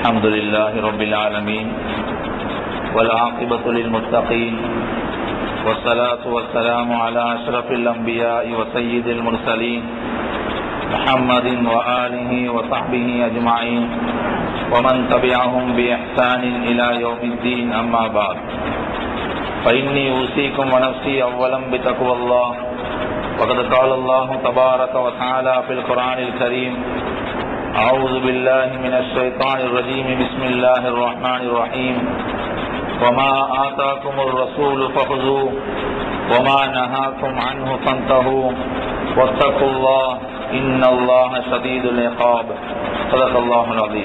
الحمد لله رب العالمين والعاقبة للمتقين والصلاة والسلام على أشرف الأنبياء وسيد المرسلين محمد وآله وصحبه أجمعين ومن تبعهم بإحسان إلى يوم الدين. أما بعد فإني أوصيكم ونفسي أولا بتقوى الله. وقد قال الله تبارك وتعالى في القرآن الكريم: أعوذ بالله من الشيطان الرجيم. بسم الله الرحمن الرحيم. وما آتاكم الرسول فخذوه وما نهاكم عنه فانتهوا واتقوا الله إن الله شديد العقاب. صدق الله العظيم.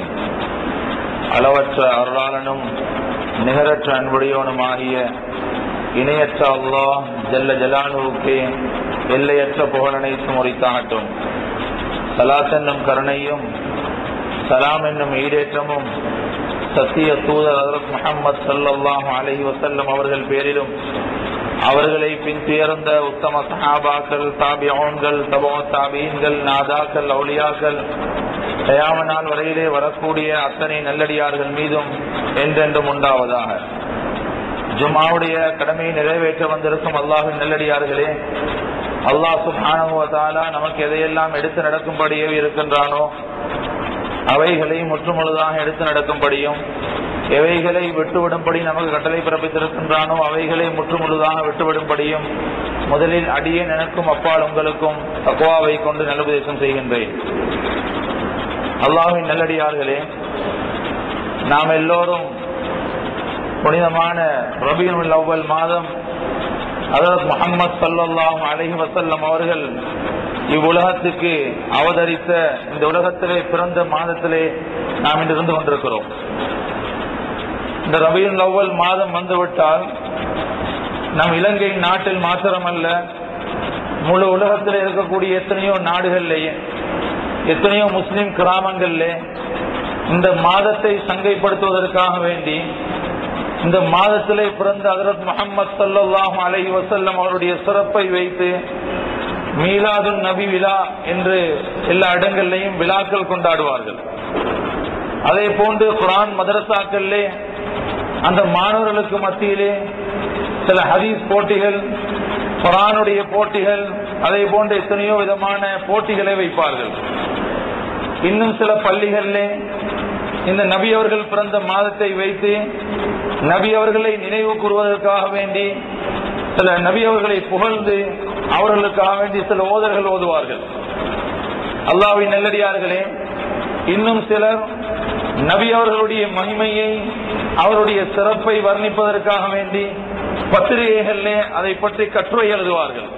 அளவற்ற அருளாளனும் நிகரற்ற அன்புடையவனுமாகிய இணையற்ற அல்லாஹ் ஜல்ல ஜலாலுவுக்கே எல்லையற்ற புகழனைத்தும் உரித்தாகட்டும். சலாத் என்னும் கருணையும் சலாம் என்னும் ஈடேற்றமும் சத்திய தூதர் ஹஜ்ரத் முஹம்மது ஸல்லல்லாஹு அலைஹி வஸல்லம் அவர்கள் பேரிலும் அவர்களை பின்துயர்ந்த உத்தம சஹாபாக்கள், தாபிஊன்கள், தபூ தாபீன்கள், நாதாக்கள், அவுலியாக்கள், கியாம நாள் வரையிலே வரக்கூடிய அத்தனை நல்லடியார்கள் மீதும் என்றென்றும் உண்டாவதாக. ஜும்ஆவுடைய கடமையை நிறைவேற்ற வந்திருக்கும் அல்லாஹ்வின் நல்லடியார்களே, அல்லாஹ் சுப்ஹானஹு வ தஆலா நமக்கு எதையெல்லாம் எடுத்து நடக்கும்படியே இருக்கின்றானோ அவைகளை முற்றுமுழுதாக எடுத்து நடக்கும்படியும், எவைகளை விட்டுவிடும்படி நமக்கு கட்டளை பிறப்பித்திருக்கின்றானோ அவைகளை முற்றுமுழுதாக விட்டுவிடும்படியும் முதலில் அடியே எனக்கும் அப்பால் உங்களுக்கும் தக்வாவை கொண்டு நல்லுபதேசம் செய்கின்றேன். அல்லாஹ்வின் நல்லடியார்களே, நாம் எல்லோரும் புனிதமான ரபீஉல் அவ்வல் மாதம் ஹஜ்ரத் முஹம்மது ஸல்லல்லாஹு அலைஹி வஸல்லம் அவர்கள் இவ்வுலகத்துக்கு அவதரித்த இந்த உலகத்திலே பிறந்த மாதத்திலே நாம் இன்று இருந்து கொண்டிருக்கிறோம். இந்த ரபீஉல் அவ்வல் மாதம் வந்துவிட்டால் நம் இலங்கை நாட்டில் மாத்திரமல்ல, முழு உலகத்தில் இருக்கக்கூடிய எத்தனையோ நாடுகளிலேயே, எத்தனையோ முஸ்லிம் கிராமங்களிலே இந்த மாதத்தை சங்கைப்படுத்துவதற்காக வேண்டி இந்த மாதத்திலே பிறந்த ஹஜ்ரத் முஹம்மது ஸல்லல்லாஹு அலைஹி வஸல்லம் அவருடைய சிறப்பை வைத்து மீலாதுன் நபி விழா என்று எல்லா இடங்களிலேயும் விழாக்கள் கொண்டாடுவார்கள். அதே போன்று குர்ஆன் மதரசாக்களிலே அந்த மாணவர்களுக்கு மத்தியிலே சில ஹதீஸ் போட்டிகள், குர்ஆனுடைய போட்டிகள், அதே போன்று எத்தனையோ விதமான போட்டிகளை வைப்பார்கள். இன்னும் சில பள்ளிகளிலே இந்த நபி அவர்கள் பிறந்த மாதத்தை வைத்து நபி அவர்களை நினைவு கூறுவதற்காக வேண்டி சில நபி அவர்களை புகழ்ந்து அவர்களுக்காக வேண்டி சில ஓதர்கள் ஓதுவார்கள். அல்லாஹ்வின் நல்லடியார்களே, இன்னும் சிலர் நபி அவர்களுடைய மகிமையை, அவருடைய சிறப்பை வர்ணிப்பதற்காக வேண்டி பத்திரிகைகளிலே அதை பற்றி கட்டுரை எழுதுவார்கள்.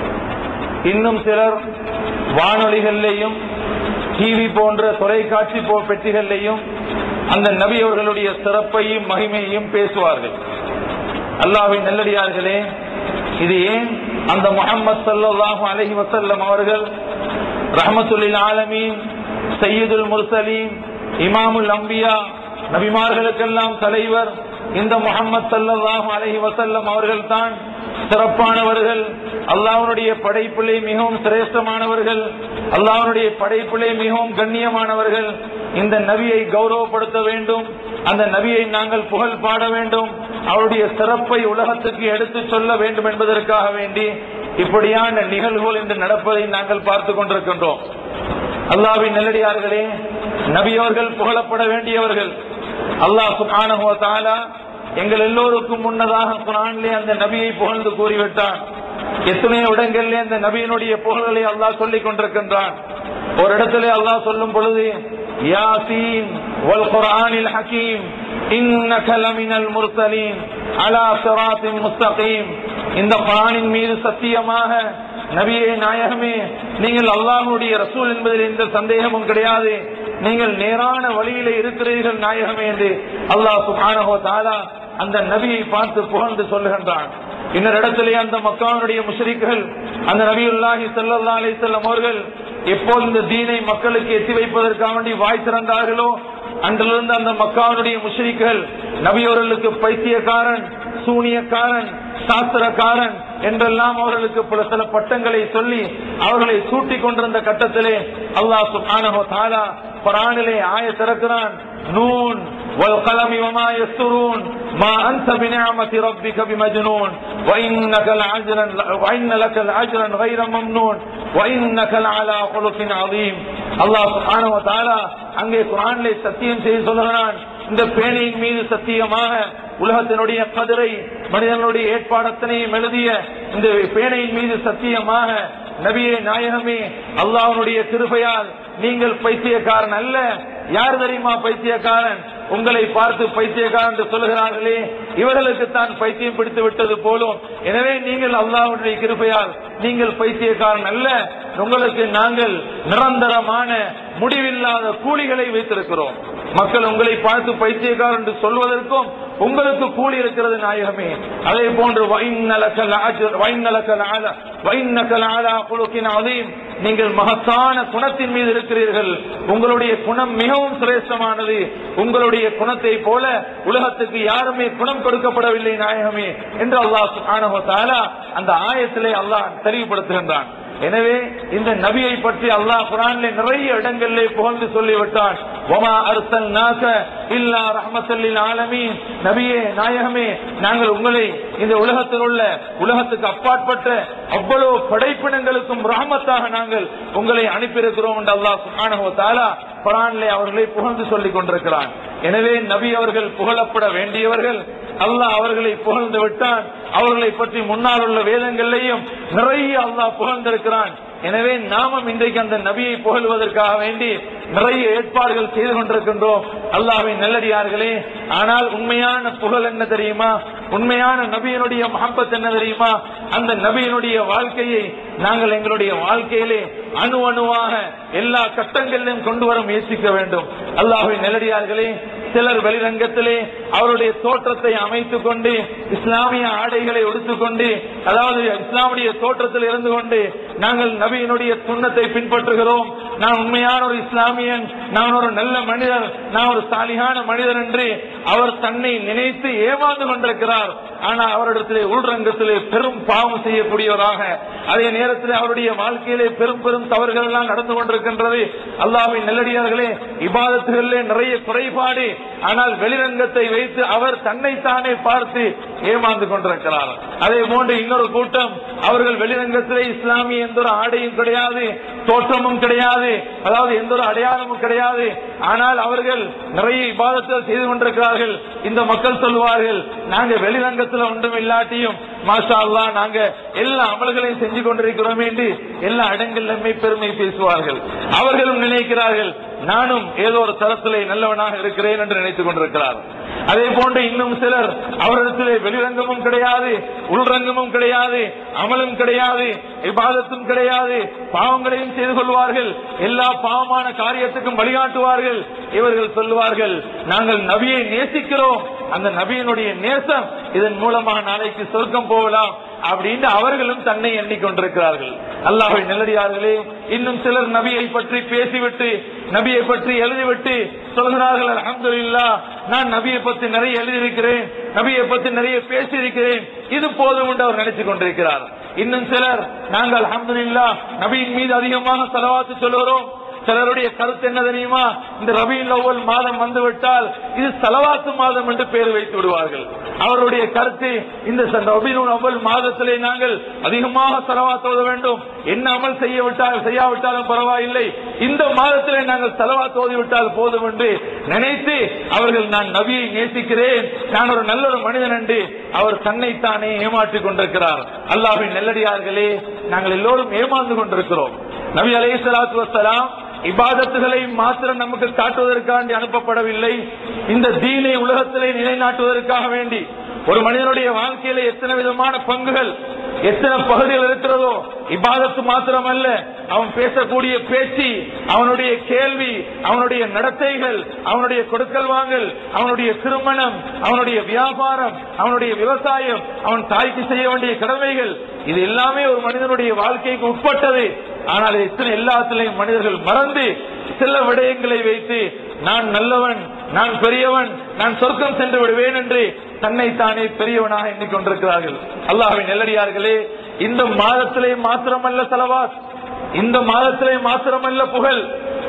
இன்னும் சிலர் வானொலிகளிலேயும் டிவி போன்ற தொலைக்காட்சி பெட்டிகளிலேயும் அந்த நபி அவர்களுடைய சிறப்பையும் மகிமையையும் பேசுவார்கள். அல்லாஹ்வின் நல்லடியார்களே, இது ஏன் அந்த முஹம்மது ஸல்லல்லாஹு அலைஹி வஸல்லம் அவர்கள் ரஹ்மத்துல் லில் ஆலமீன், சய்யிதுல் முர்சலீன், இமாமுல் அம்பியா, நபிமார்களுக்கெல்லாம் தலைவர் இந்த முஹம்மது ஸல்லல்லாஹு அலைஹி வஸல்லம் அவர்கள் தான் சிறப்பானவர்கள், அல்லாஹ்வுடைய படைப்பிலே மிகவும் சிரேஷ்டமானவர்கள், அல்லாஹ்வுடைய படைப்பிலே மிகவும் கண்ணியமானவர்கள். இந்த நபியை கௌரவப்படுத்த வேண்டும், அந்த நபியை நாங்கள் புகழ் பாட வேண்டும், அவருடைய சிறப்பை உலகத்துக்கு எடுத்து சொல்ல வேண்டும் என்பதற்காக வேண்டி இப்படியான நிகழ்வுகள் இன்று நடப்பதை நாங்கள் பார்த்து கொண்டிருக்கின்றோம். அல்லாஹ்வின் நல்லடியார்களே, நபி அவர்கள் புகழப்பட வேண்டியவர்கள். அல்லாஹ் சுப்ஹானஹு வ தஆலா எங்கள் எல்லோருக்கும் முன்னதாக குர்ஆனிலே அந்த நபியை புகழ்ந்து கூறிவிட்டான். எத்தனையோ இடங்களிலே அந்த நபியினுடைய புகழ்களை அல்லாஹ் சொல்லிக் கொண்டிருக்கின்றான். ஒரு இடத்திலே அல்லாஹ் சொல்லும் பொழுது, யாசீன் வல் குர்ஆனில் ஹகீம் இன்னக லமினல் முர்சலீன் அலா ஸிராத்தின் முஸ்தகீம், இந்த குர்ஆனின் மீது சத்தியமாக நபியே நாயகமே, நீங்கள் அல்லாஹ்வுடைய ரசூல் என்பதில் எந்த சந்தேகமும் கிடையாது, நீங்கள் நேரான வழியிலே இருக்கிறீர்கள் நாயகமே என்று அல்லாஹ் சுப்ஹானஹு வ தஆலா அந்த நபியை பார்த்து புகழ்ந்து சொல்லுகின்றான். இன்னொரு இடத்திலே அந்த மக்காவுடைய முஷ்ரிக்குகள் அந்த நபியுல்லாஹி ஸல்லல்லாஹு அலைஹி வஸல்லம் அவர்கள் எப்போது இந்த தீனை மக்களுக்கு எத்தி வைப்பதற்காக வேண்டி வாய் திறந்தார்களோ அன்றிலிருந்து அந்த மக்காவுடைய முஷ்ரிக்குகள் நபி அவர்களுக்கு பைத்தியக்காரன், சூனியக்காரன், சாஸ்திரக்காரன் என்றெல்லாம் அவர்களுக்கு சில பட்டங்களை சொல்லி அவர்களை சூட்டிக் கொண்டிருந்த கட்டத்திலே அல்லாஹ் சுப்ஹானஹு வ தஆலா குர்ஆனிலே ஆயத் இறக்குறான், நூன் வல் கலமி வமா யஸ்துரூன் மா அன்த பிநிஅமதி ரப்பிக பிமஜ்னூன் வஇன்னக லஅஜ்ரன் கைர மம்னூன் வஇன்னக லஅலா குலுகின் அதீம். அல்லாஹ் சுப்ஹானஹு வ தஆலா அங்கே குர்ஆனிலே சத்தியம் செய்து சொல்கிறான், இந்த பேழையின் மீது சத்தியமாக, உலகத்தினுடைய கதிரை மனிதனுடைய ஏற்பாடத்தினையும் எழுதிய இந்த பேழையின் மீது சத்தியமாக, நபியே நாயகமே, அல்லாஹ்வுடைய கிருபையால் நீங்கள் பைத்தியக்காரன் அல்ல. யார் தெரியுமா பைத்தியக்காரன்? உங்களை பார்த்து பைத்தியக்காரன் என்று சொல்லுகிறார்களே, இவர்களுக்கு தான் பைத்தியம் பிடித்து விட்டது போலும். எனவே நீங்கள் அல்லாஹ்வுடைய கிருபையால் நீங்கள் பைத்தியக்காரன் அல்ல, உங்களுக்கு நாங்கள் நிரந்தரமான முடிவில்லாத கூலிகளை வைத்திருக்கிறோம். மக்கள் உங்களை பார்த்து பைத்தியக்காரன் என்று சொல்வதற்கும் உங்களுக்கு கூலி இருக்கிறது நாயகமே. அதே போன்று நீங்கள் மகத்தான குணத்தின் மீது இருக்கிறீர்கள், உங்களுடைய குணம் மிகவும் சிரேஷ்டமானது, உங்களுடைய குணத்தை போல உலகத்துக்கு யாருமே குணம் கொடுக்கப்படவில்லை நாயகமே என்று அல்லாஹ் சுப்ஹானஹு வ தஆலா அந்த ஆயத்திலே அல்லாஹ் தெளிவுபடுத்துகின்றான். எனவே இந்த நபியை பற்றி அல்லாஹ் குர்ஆனிலே நிறைய இடங்களிலே புகழ்ந்து சொல்லிவிட்டான். வமா அர்சல்நாக இல்லா ரஹ்மத்தல் லில் ஆலமீன். நபியே நாயகமே, நாங்கள் உங்களை இந்த உலகத்தில் உள்ள உலகத்துக்கு அப்பாற்பட்ட அவ்வளவு படைப்பினங்களுக்கும் ரஹ்மத்தாக நாங்கள் உங்களை அனுப்பியிருக்கிறோம் என்று அல்லாஹ் சுப்ஹானஹு வ தஆலா குர்ஆனிலே அவர்களை புகழ்ந்து சொல்லிக் கொண்டிருக்கிறான். எனவே நபி அவர்கள் புகழப்பட வேண்டியவர்கள். அல்லாஹ் அவர்களை புகழ்ந்து விட்டான். அவர்களை பற்றி முன்னால் உள்ள வேதங்களிலேயும் நிறைய அல்லாஹ் புகழ்ந்திருக்கிறான். எனவே நாமும் இன்றைக்கு அந்த நபியை புகழ்வதற்காக வேண்டி நிறைய ஏற்பாடுகள் செய்து கொண்டிருக்கின்றோம் அல்லாஹ்வின் நல்லடியார்களே. ஆனால் உண்மையான புகழ் என்ன தெரியுமா? உண்மையான நபியினுடைய மஹப்பத் என்ன தெரியுமா? அந்த நபியினுடைய வாழ்க்கையை நாங்கள் எங்களுடைய வாழ்க்கையிலே அணு அணுவாக எல்லா கட்டங்களிலும் கொண்டு வர முயற்சிக்க வேண்டும். அல்லாஹ்வின் நல்லடியார்களே, சிலர் வெளிரங்கத்திலே அவருடைய தோற்றத்தை அமைத்துக் கொண்டு இஸ்லாமிய ஆடைகளை உடுத்துக்கொண்டு, அதாவது இஸ்லாமுடைய தோற்றத்தில் இருந்து கொண்டு நாங்கள் நபியினுடைய சுன்னத்தை பின்பற்றுகிறோம், நான் உண்மையான ஒரு இஸ்லாமியன், நான் ஒரு நல்ல மனிதர், நான் ஒரு சாலிகான மனிதர் என்று அவர் தன்னை நினைத்து ஏமாந்து கொண்டிருக்கிறார். ஆனால் அவரிடத்திலே உள்ரங்கத்திலே பெரும் பாவம் செய்யக்கூடியவராக, அதே நேரத்தில் அவருடைய வாழ்க்கையிலே பெரும் பெரும் தவறுகள் எல்லாம் நடந்து கொண்டிருக்கின்றது. அல்லாஹ்வின் நல்லடியார்களே, இபாதத்துகளிலே நிறைய குறைபாடு, ஆனால் வெளிரங்கத்தை வைத்து அவர் தன்னைத்தானே பார்த்து ஏமாந்து கொண்டிருக்கிறார். அதே போன்று இன்னொரு கூட்டம், அவர்கள் வெளிரங்கத்திலே இஸ்லாமிய எந்த ஒரு ஆடையும் கிடையாது, தோற்றமும் கிடையாது, அதாவது எந்த ஒரு அடையாளமும் கிடையாது, ஆனால் அவர்கள் நிறைய இபாதத்துகள் செய்து கொண்டிருக்கிறார்கள். இந்த மக்கள் சொல்வார்கள், நாங்க வெளிரங்கத்தில் ஒன்றும் இல்லாட்டியும் மாஷா அல்லாஹ் நாங்க எல்லா அமல்களையும் செஞ்சு கொண்டிருக்கிறோம் என்று எல்லா இடங்களிலுமே பெருமை பேசுவார்கள். அவர்களும் நினைக்கிறார்கள் நானும் ஏதோ ஒரு தரத்திலே நல்லவனாக இருக்கிறேன் என்று நினைத்துக் கொண்டிருக்கிறார். அதே போன்று இன்னும் சிலர் அவரிடத்திலே வெளிரங்கமும் கிடையாது, உள்ரங்கமும் கிடையாது, அமலும் கிடையாது, இபாதத்தும் கிடையாது, பாவங்களையும் செய்து கொள்வார்கள், எல்லா பாவமான காரியத்துக்கும் வழிகாட்டுவார்கள். இவர்கள் சொல்லுவார்கள், நாங்கள் நபியை நேசிக்கிறோம், அந்த நபியினுடைய நேசம் இதன் மூலமாக நாளைக்கு சொர்க்கம் போகலாம் அப்படின்னு அவர்களும் தன்னை எண்ணிக்கொண்டிருக்கிறார்கள். அல்லாஹ்வின் நல்லடியார்களே, இன்னும் சிலர் நபியை பற்றி பேசிவிட்டு நபியை பற்றி எழுதிவிட்டு சொல்கிறார்கள், அல்ஹம்துலில்லாஹ் நான் நபியை பற்றி நிறைய எழுதியிருக்கிறேன், நபியை பற்றி நிறைய பேசியிருக்கிறேன், இது போதும் என்று அவர் நினைத்துக் கொண்டிருக்கிறார். இன்னும் சிலர், நாங்கள் அல்ஹம்துலில்லாஹ் நபியின் மீது அதிகமாக ஸலவாத் சொல்கிறோம். சிலருடைய கருத்து என்ன தெரியுமா? இந்த ரபீஉல் அவ்வல் மாதம் வந்துவிட்டால் இது ஸலவாத் மாதம் என்று பெயர் வைத்து விடுவார்கள். அவருடைய கருத்து, இந்த ரபீஉல் அவ்வல் மாதத்திலே நாங்கள் அதிகமாக ஸலவாத் ஓத வேண்டும், என்ன அமல் செய்யாவிட்டாலும் பரவாயில்லை, இந்த மாதத்திலே நாங்கள் ஸலவாத் ஓதிவிட்டால் போதும் என்று நினைத்து அவர்கள், நான் நபியை நேசிக்கிறேன், நான் ஒரு நல்ல ஒரு மனிதன் என்று அவர் தன்னைத்தானே ஏமாற்றிக் கொண்டிருக்கிறார். அல்லாஹ்வின் நல்லடியார்களே, நாங்கள் எல்லோரும் ஏமாந்து கொண்டிருக்கிறோம். நபி அலைஹிஸ்ஸலாத்து வஸ்ஸலாம் இபாதத்துகளை மாத்திரம் நமக்கு காட்டுவதற்காக அனுப்பப்படவில்லை, இந்த தீனை உலகத்திலே நிலைநாட்டுவதற்காக வேண்டி. ஒரு மனிதனுடைய வாழ்க்கையில எத்தனை விதமான பங்குகள், எத்தனை பகுதிகள் இருக்கிறதோ, இபாதத்து மாத்திரமல்ல, அவன் பேசக்கூடிய பேச்சு, அவனுடைய கேள்வி, அவனுடைய நடத்தைகள், அவனுடைய கொடுக்கல் வாங்கல், அவனுடைய திருமணம், அவனுடைய வியாபாரம், அவனுடைய விவசாயம், அவன் தாய்க்கு செய்ய வேண்டிய கடமைகள், இது எல்லாமே ஒரு மனிதனுடைய வாழ்க்கைக்கு உட்பட்டது. ஆனால் இத்தனை எல்லாத்திலையும் மனிதர்கள் மறந்து சில விடயங்களை வைத்து, நான் நல்லவன், நான் பெரியவன், நான் சொர்க்கம் சென்று விடுவேன் என்று தன்னைத்தானே பெரியவனாக எண்ணிக்கொண்டிருக்கிறார்கள். அல்லாஹ்வின் நல்லடியார்களே, இந்த மாதத்திலே மாத்திரமல்ல ஸலவாத், இந்த மாதத்திலே மாத்திரமல்ல புகழ்,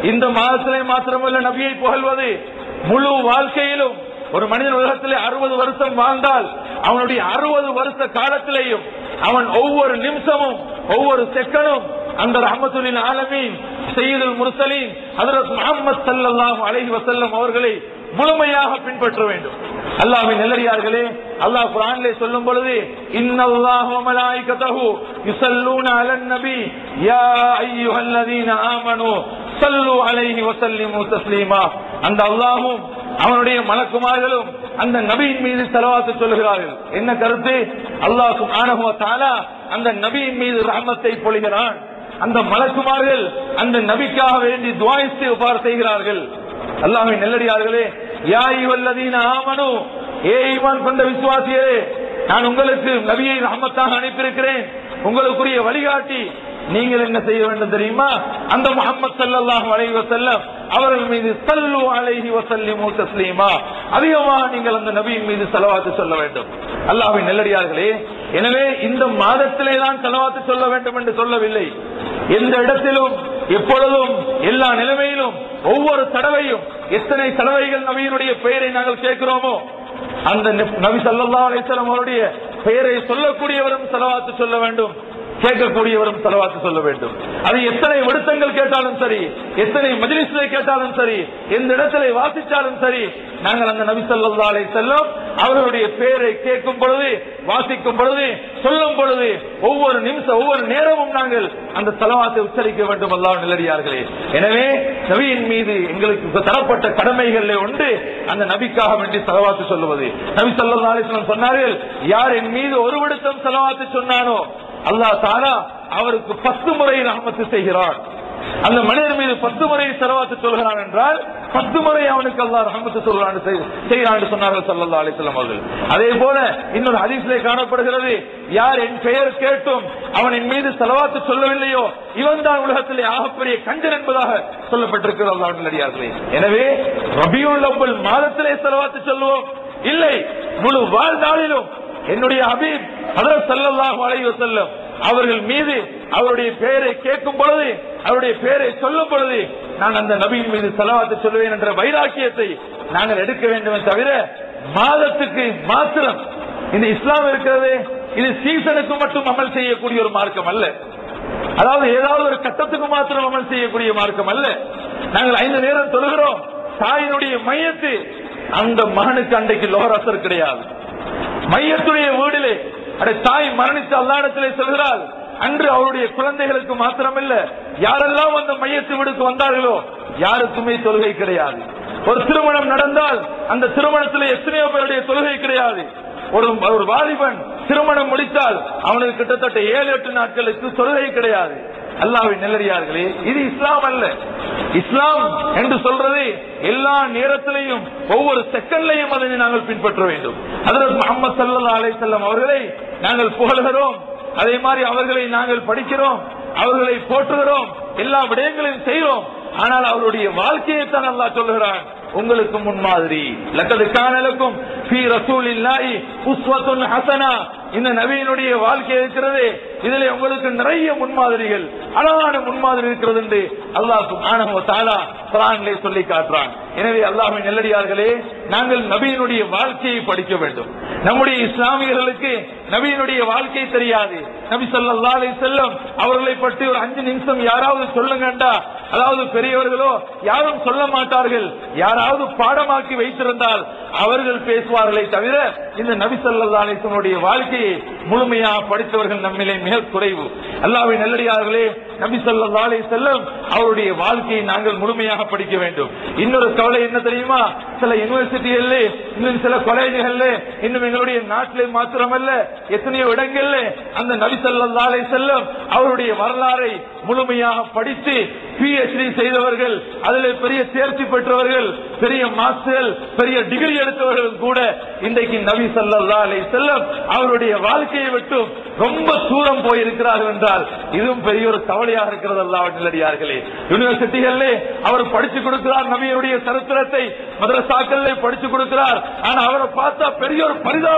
இந்த மாதத்திலே மாத்திரமல்ல நபியை புகழ்வது, முழு வாழ்க்கையிலும் ஒரு மனிதன் உலகத்திலே 60 வருஷம் வாழ்ந்தால் அவனுடைய 60 வருஷ காலத்திலேயும் அவன் ஒவ்வொரு நிமிஷமும் ஒவ்வொரு செகண்டும் அந்த ரஹ்மத்துல் ஆலமீன் சய்யிதுல் முர்சலீன் ஹஜ்ரத் முஹம்மது ஸல்லல்லாஹு அலைஹி வஸல்லம் அவர்களை முழுமையாக பின்பற்ற வேண்டும். அல்லாஹ்வின் நல்லடியார்களே, அல்லாஹ் குர்ஆனிலே சொல்லும் பொழுது இன்னல்லாஹு வ மலாயிகத்தஹு யுஸல்லூன அலன் நபி யா அய்யுஹல்லதீன ஆமனூ ஸல்லு அலைஹி வ ஸல்லிமு தஸ்லீமா, அந்த அல்லாஹ்வும் அவனுடைய மலக்குமார்களும் அந்த நபியின் மீது ஸலவாத் சொல்கிறார்கள். என்ன கருத்து? அல்லாஹ் சுப்ஹானஹு வ தஆலா அந்த நபியின் மீது ரஹ்மத்தை பொழிகிறான். அந்த மலக்குமார்கள் அந்த நபிக்காக வேண்டி துஆ இஸ்திக்ஃபார் செய்கிறார்கள். அல்லாஹ்வின் நல்லடியார்களே, யா அய்யுஹல்லதீன ஆமனூ, ஏ ஈமான் கொண்ட விசுவாசிகளே, நான் உங்களுக்கு நபியை ரஹ்மத்தாக அனுப்பியிருக்கிறேன், உங்களுக்குரிய வழிகாட்டி. நீங்கள் என்ன செய்ய வேண்டும் தெரியுமா? அந்த முஹம்மது ஸல்லல்லாஹு அலைஹி வஸல்லம் அவர்கள் மீது ஸல்லு அலைஹி வஸல்லிமு தஸ்லீமா, அதிகமாக நீங்கள் அந்த நபியின் மீது ஸலவாத் சொல்ல வேண்டும். அல்லாஹ்வின் நல்லடியார்களே, எனவே இந்த மாதத்திலே தான் ஸலவாத் சொல்ல வேண்டும் என்று சொல்லவில்லை. எந்த இடத்திலும் எப்பொழுதும் எல்லா நிலைமையிலும் ஒவ்வொரு தடவையும் எத்தனை தடவைகள் நபியினுடைய பெயரை நாங்கள் கேட்கிறோமோ அந்த நபி ஸல்லல்லாஹு அலைஹி வஸல்லம் அவருடைய பெயரை சொல்லக்கூடியவரும் ஸலவாத் சொல்ல வேண்டும், கேட்கக்கூடியவரும் ஸலவாத் சொல்ல வேண்டும். அது எத்தனை விடுத்தங்கள் கேட்டாலும் சரி, எத்தனை மஜ்லிஸ்ல கேட்டாலும் சரி, எந்த இடத்திலே வாசிச்சாலும் சரி, நாங்கள் அந்த நபி ஸல்லல்லாஹு அலைஹி வஸல்லம் அவர்களுடைய பெயரை கேட்கும் பொழுது, வாசிக்கும் பொழுது, சொல்லும் பொழுது ஒவ்வொரு நிமிஷம் ஒவ்வொரு நேரமும் நாங்கள் அந்த ஸலவாத்தை உச்சரிக்க வேண்டும். அல்லாஹ்வின் நல்லடியார்களே, எனவே நபியின் மீது எங்களுக்கு தரப்பட்ட கடமைகளில் ஒன்று அந்த நபிக்காக வேண்டி ஸலவாத் சொல்லுவது. நபி ஸல்லல்லாஹு அலைஹி வஸல்லம் சொன்னார்கள், யார் என் மீது ஒரு விடுத்தம் ஸலவாத் சொன்னானோ அல்லாஹ் தஆலா அவருக்கு 10 முறை ரஹ்மத் செய்கிறான். அந்த மனிதர் மீது 10 முறை ஸலவாத் சொல்கிறான் என்றால் 10 முறை அவனுக்கு அல்லாஹ் ரஹ்மத் சொல்கிறான் செய்கிறான் என்று சொன்னார்கள் ஸல்லல்லாஹு அலைஹி வஸல்லம் அவர்கள். அதே போல இன்னொரு ஹதீஸிலே காணப்படுகிறது, யார் என் பெயர் கேட்டும் அவன் என் மீது ஸலவாத் சொல்லவில்லையோ இவன் தான் உலகத்திலே ஆகப்பெரிய கஞ்சன் என்பதாக சொல்லப்பட்டிருக்கிறது. அல்லாஹ்வின் நல்லடியார்களே, எனவே ரபியுல் அவ்வல் மாதத்திலே ஸலவாத் சொல்லுவோம் இல்லை, முழு வாழ்நாளிலும் என்னுடைய ஹபீப் ஹஜ்ரத் ஸல்லல்லாஹு அலைஹி வஸல்லம் அவர்கள் மீது அவருடைய பெயரை கேட்கும் பொழுது, அவருடைய பெயரை சொல்லும் பொழுது நான் அந்த நபியின் மீது ஸலவாத் சொல்லுவேன் என்ற வைராக்கியத்தை நாங்கள் எடுக்க வேண்டுமே தவிர மாதத்துக்கு மாத்திரம் இந்த இஸ்லாம் இருக்கிறது, இது சீசனுக்கு மட்டும் அமல் செய்யக்கூடிய ஒரு மார்க்கம் அல்ல. அதாவது ஏதாவது ஒரு கட்டத்துக்கு மாத்திரம் அமல் செய்யக்கூடிய மார்க்கம் அல்ல. நாங்கள் 5 நேரம் தொழுகிறோம், தாயினுடைய மையத்து அந்த மகனுக்கு அன்றைக்கு லோகராசர் கிடையாது. மையத்துடைய வீடிலே தாய் மரணித்து அல்லாஹ்விடத்திலே சொல்கிறாள், அன்று அவருடைய குழந்தைகளுக்கு மாத்திரமல்ல, யாரெல்லாம் அந்த மையத்து வீடுக்கு வந்தார்களோ யாருக்குமே தொழுகை கிடையாது. ஒரு திருமணம் நடந்தால் அந்த திருமணத்தில் எத்தனையோ பேருடைய தொழுகை கிடையாது. ஒரு வாலிபன் திருமணம் முடித்தால் அவனுக்கு கிட்டத்தட்ட 7-8 நாட்களுக்கு தொழுகை கிடையாது. அல்லாஹ்வின் நல்லடியார்களே, இது இஸ்லாம் அல்ல. இஸ்லாம் என்று சொல்றது எல்லா நேரத்திலையும் ஒவ்வொரு செகண்ட்லையும் அதை நாங்கள் பின்பற்ற வேண்டும். ஹஜ்ரத் முஹம்மது ஸல்லல்லாஹு அலைஹி வஸல்லம் அவர்களை நாங்கள் புகழ்கிறோம், அதே மாதிரி அவர்களை நாங்கள் படிக்கிறோம், அவர்களை போற்றுகிறோம், எல்லா விடயங்களையும் செய்கிறோம். ஆனால் அவருடைய வாழ்க்கையை தான் அல்லாஹ் சொல்லுகிறான், உங்களுக்கு முன்மாதிரி லக்கத் கான லக்கும் ஃபீ ரசூலில்லாஹி உஸ்வத்துன் ஹஸனா. இந்த நபியினுடைய வாழ்க்கை இருக்கிறது, இதிலே உங்களுக்கு நிறைய முன்மாதிரிகள், அழகான முன்மாதிரி இருக்கிறது என்று அல்லாஹ் சுப்ஹானஹு வ தஆலா குர்ஆனிலே சொல்லி காட்டுறான். எனவே அல்லாஹ்வின் நல்லடியார்களே, நாங்கள் நபியினுடைய வாழ்க்கையை படிக்க வேண்டும். நம்முடைய இஸ்லாமியர்களுக்கு நபியினுடைய வாழ்க்கை தெரியாது. நபி ஸல்லல்லாஹு அலைஹி வஸல்லம் அவர்களை பற்றி ஒரு 5 நிமிஷம் யாராவது சொல்லுங்கண்டா, அதாவது பெரியவர்களோ யாரும் சொல்ல மாட்டார்கள். யாராவது பாடமாக்கி வைத்திருந்தால் அவர்கள் பேசுவார்களே தவிர இந்த நபி ஸல்லல்லாஹு அலைஹி வஸல்லம் வாழ்க்கையை முழுமையாக படித்தவர்கள் நம்மிலே மிக குறைவு. அல்லாஹ்வின் நல்லடியார்களே, நபி ஸல்லல்லாஹு அலைஹி வஸல்லம் அவருடைய வாழ்க்கையை நாங்கள் முழுமையாக படிக்க வேண்டும். இன்னொரு கவலை என்ன தெரியுமா? சில யூனிவர்சிட்டிகள்ல, இன்னும் சில காலேஜ்கள்ல, இன்னும் எங்களுடைய நாட்டிலே மாத்திரமல்ல எத்தனையோ இடங்கள்ல அந்த நபி ஸல்லல்லாஹு அலைஹி வஸல்லம் அவருடைய வரலாறை முழுமையாக படித்து PhD செய்தவர்கள், அதிலே பெரிய தேர்ச்சி பெற்றவர்கள், பெரிய மாஸ்டர், பெரிய டிகிரி எடுத்தவர்கள் கூட இன்றைக்கு நபி ஸல்லல்லாஹு அலைஹி வஸல்லம் அவருடைய வாழ்க்கையை விட்டு ரொம்ப தூரம் போயிருக்கிறார்கள் என்றால் இதுவும் பெரிய ஒரு கவலையாக இருக்கிறது. அல்லாஹ்வின் நல்லடியார்களே, யூனிவர்சிட்டிகளிலே அவர் படிச்சு கொடுக்கிறார், நபியுடைய சரித்திரத்தை மதரசாக்களிலே படிச்சு கொடுக்கிறார். ஆனா அவரை பார்த்தா பெரிய ஒரு பரிதாபம்,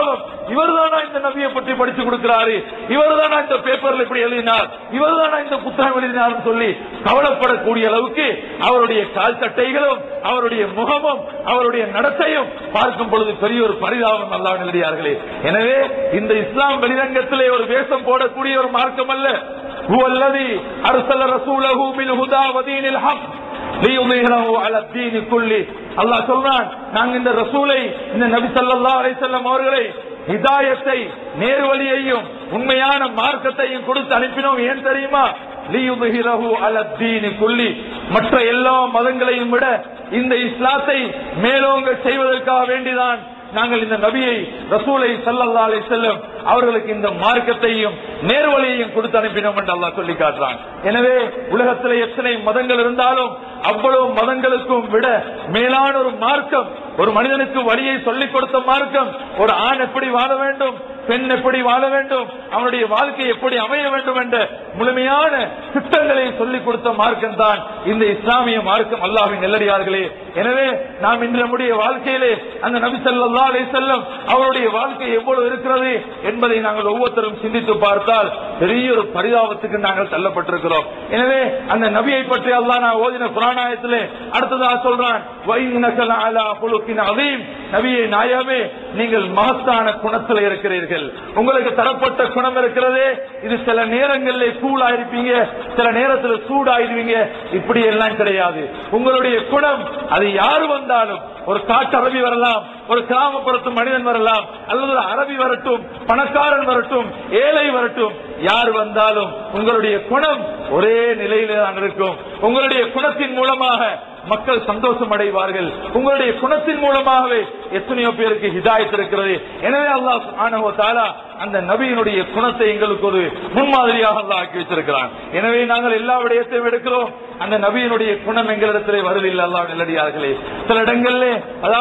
இவர்தானா இந்த நபியை பற்றி படிச்சு கொடுக்கிறாரு, இவர்தானா இந்த பேப்பர்ல இப்படி எழுதினார், இவர்தானா இந்த புத்தகம் எழுதினார் சொல்லி கவலைப்படக்கூடிய அளவுக்கு அவருடைய கால் சட்டைகளும் அவருடைய முகமும் அவருடைய நடத்தையும் பார்க்கும் பொழுது பெரிய ஒரு பரிதாபம் அல்லாஹ் நல்லடியார்களே. எனவே இந்த இஸ்லாம் வெளிரங்கத்திலே ஒரு வேஷம் போடக்கூடிய ஒரு மார்க்கம் அல்ல. ஹுவல்லதி அர்ஸல ரசூலஹு பில் ஹுதா வ தீனில் ஹக் லியுظஹிரஹு அலா தீனி குல்லி. அல்லாஹ் சொல்றான், நாங்க இந்த ரசூலை, இந்த நபி ஸல்லல்லாஹு அலைஹி வஸல்லம் அவர்களை ஹிதாயத்தை, நேர்வழியையும் உண்மையான மார்க்கத்தையும் கொடுத்து அனுப்பினோம். ஏன் தெரியுமா? லியுظஹிரஹு அலா தீனி குல்லி, மற்ற எல்லா மதங்களையும் விட இந்த இஸ்லாத்தை மேலோங்க செய்வதற்காக வேண்டிதான் நாங்கள் இந்த நபியை ரசூலை ஸல்லல்லாஹு அலைஹி வஸல்லம் அவர்களுக்கு இந்த மார்க்கத்தையும் நேர்வழியையும் கொடுத்து அனுப்பினோம் என்று அல்லாஹ் சொல்லி காட்டுறான். எனவே உலகத்தில் எத்தனை மதங்கள் இருந்தாலும் அவ்வளவு மதங்களுக்கும் விட மேலான ஒரு மார்க்கம், ஒரு மனிதனுக்கு வழியை சொல்லிக் கொடுத்த மார்க்கம், ஒரு ஆண் எப்படி வாழ வேண்டும், பெண் எப்படி வாழ வேண்டும், அவனுடைய வாழ்க்கை எப்படி அமைய வேண்டும் என்ற முழுமையான திட்டங்களை சொல்லிக் கொடுத்த மார்க்கம் தான் இந்த இஸ்லாமிய மார்க்கம். அல்லாஹ்வின் நல்லடியார்களே, எனவே நாம் இன்று நம்முடைய வாழ்க்கையிலே அந்த நபி ஸல்லல்லாஹு அலைஹி வஸல்லம் அவருடைய வாழ்க்கை எவ்வளவு இருக்கிறது என்பதை நாங்கள் ஒவ்வொருத்தரும் சிந்தித்து பார்த்தால் பெரிய ஒரு பரிதாபத்துக்கு நாங்கள் தள்ளப்பட்டிருக்கிறோம். எனவே அந்த நபியை பற்றி அல்லாஹ் நான் ஓதின குர்ஆன் ஆயத்திலே அடுத்ததாக சொல்றான், வஇன்னக லஅலா குலுகின் அதீம். நபியே நாயகமே, நீங்கள் மகத்தான குணத்தில் இருக்கிறீர்கள். உங்களுக்கு தரப்பட்ட குணம் இருக்கிறதே, இது சில நேரங்களில் கூலா இருப்பீங்க, சில நேரத்தில் சூடாயிருவீங்க, இப்படி எல்லாம் கிடையாது. உங்களுடைய குணம் அது யாரு வந்தாலும், ஒரு காட்டு அரபி வரலாம், ஒரு கிராமப்புறத்து மனிதன் வரலாம், அல்லது அரபி வரட்டும், பணக்காரன் வரட்டும், ஏழை வரட்டும், யார் வந்தாலும் உங்களுடைய குணம் ஒரே நிலையிலே தான் இருக்கும். உங்களுடைய குணத்தின் மூலமாக மக்கள் சந்தோஷம் அடைவார்கள். உங்களுடைய குணத்தின் மூலமாகவே எத்தனையோ பேருக்கு ஹிதாயத் இருக்கிறது. எனவே அல்லாஹ் சுப்ஹானஹு வ தஆலா அந்த நபியினுடைய குணத்தை எங்களுக்கு ஒரு முன்மாதிரியாக அல்லாஹ் ஆக்கி வச்சிருக்கிறான். எனவே நாங்கள் எல்லா விடயத்தையும் எடுக்கிறோம், அந்த நபியினுடைய குணம் எங்களிடத்திலே வருவதில்லை. அல்லாஹ் நல்லடியார்களே, சில இடங்களிலே